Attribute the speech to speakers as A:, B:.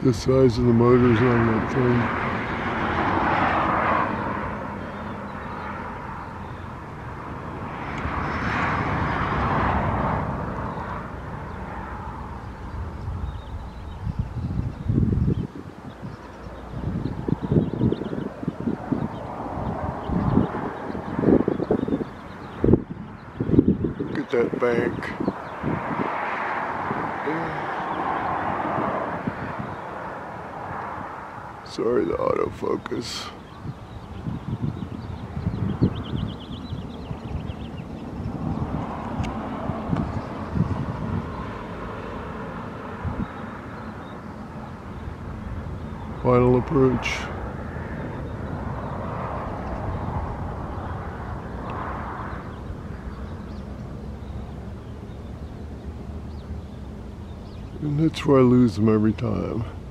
A: the size of the motors on that thing. Look at that bank. Sorry, the autofocus. Final approach. And that's where I lose them every time.